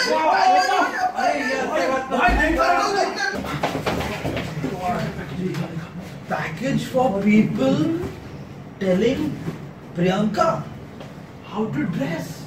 Package for people telling Priyanka how to dress.